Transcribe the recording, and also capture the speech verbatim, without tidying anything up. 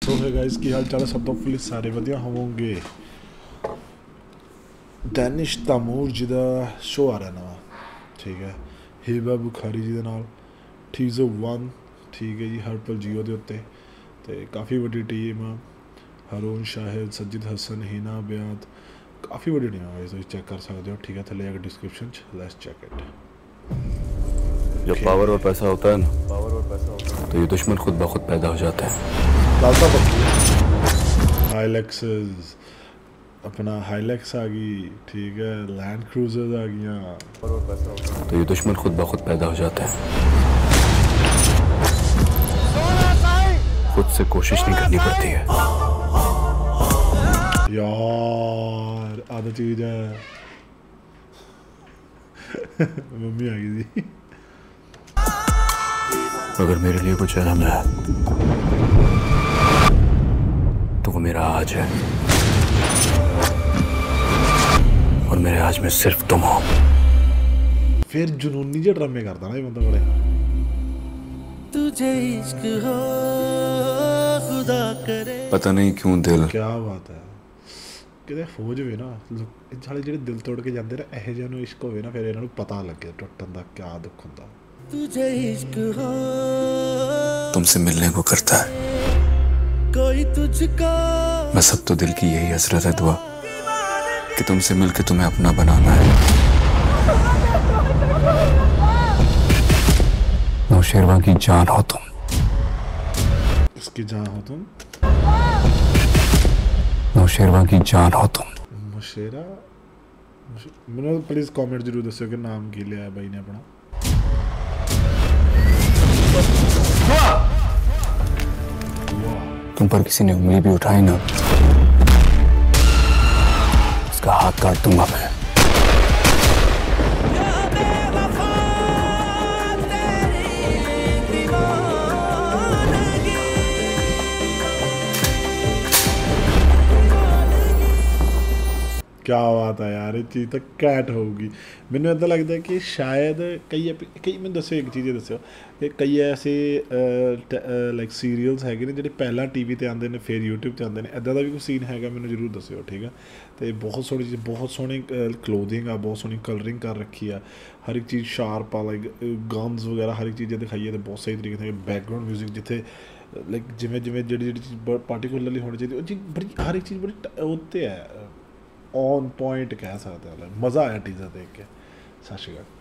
तो है गाइस की हाल चाल है सब तो फुल सारे वधिया होवोगे। डैनिश तैमूर जी का शो आ रहा नवा, ठीक है। हिबा बुखारी जी के नाल टीजर वन, ठीक है जी। हरपल जियो के उत्ते तो काफ़ी वड्डी टीम आ। हारून शाहिद, सज्जिद हसन, हिना ब्यात, काफ़ी वड्डी टीम है। तुम चेक कर सकते हो, ठीक है। थले एक डिस्क्रिप्शन लेट्स चेक इट। जब पावर और पैसा होता है ना, पावर और पैसा होता है तो ये दुश्मन खुद ब खुद पैदा हो जाते हैं। लालसा पक्की हाईलैक्सेस, अपना हाईलैक्स आ गई, ठीक है। लैंड क्रूजर्स आ गई, तो ये दुश्मन खुद ब खुद पैदा हो जाते हैं। खुद से कोशिश नहीं करनी पड़ती है यार। आधा चीज है मम्मी आ गई थी। अगर मेरे लिए कुछ अहम है तो वो मेरा आज है, और मेरे आज में सिर्फ तुम हो। फिर जुनूनी जे ड्रामे करता ना ये बंदा बड़े। तुझे इश्क हो खुदा करे। पता नहीं क्यों दिल, क्या बात है। किते हो जावे ना साले ਜਿਹੜੇ ਦਿਲ ਤੋੜ ਕੇ ਜਾਂਦੇ ना, ਇਹੋ ਜਿਹਾ ਨੂੰ ਇਸ਼ਕ ਹੋਵੇ ਨਾ, ਫਿਰ ਇਹਨਾਂ ਨੂੰ ਪਤਾ ਲੱਗੇ ਟੁੱਟਣ ਦਾ ਕੀ ਦੁੱਖ ਹੁੰਦਾ। तुझे इश्क हो तुमसे मिलने को करता है कोई तुझको। बस अब तो दिल की यही हसरत है दुआ कि तुमसे मिलके तुम्हें अपना बनाना है। नौशेरवा की जान हो तुम, इसकी जान हो तुम, नौशेरवा की जान हो तुम। मुशेरा मैंने प्लीज कमेंट जरूर दस्यो कि नाम की लिया है भाई ने अपना। तुम पर किसी ने उंगली भी उठाई ना, उसका हाथ काट दूंगा मैं। क्या बात है यार, ये चीज़ तो कैट होगी। मैंने इदा लगता है कि शायद कई कई मैं दसो एक चीज़ दस्यो कि कई ऐसे लाइक सीरीयल्स है ने जो पहला टी वी पर आते हैं फिर यूट्यूब पर आते हैं। इदा का भी कोई सीन है मैंने जरूर दस्यो, ठीक है। तो बहुत सोहनी चीज़, बहुत सोहनी क्लोथिंग आ, बहुत सोहनी कलरिंग कर रखी है। हर एक चीज़ शार्प आ, लाइक गन्स वगैरह हर एक चीज़ें दिखाई है। तो बहुत सही तरीके से बैकग्राउंड म्यूजिक जिथे लाइक जिमें जिमें जी जी चीज़ पार्टिकुलरली होनी चाहिए, वो चीज़ बड़ी हर एक चीज़ बड़ी उत्ते है ऑन पॉइंट कह सकते हैं। मज़ा आया टीज़र देख के। सत श्री अकाल।